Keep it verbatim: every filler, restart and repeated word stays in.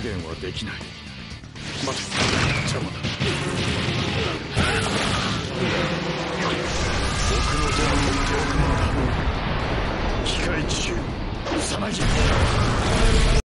減はできない。待て、邪魔だ。僕の手の運動なんだ。機械中さなぎ。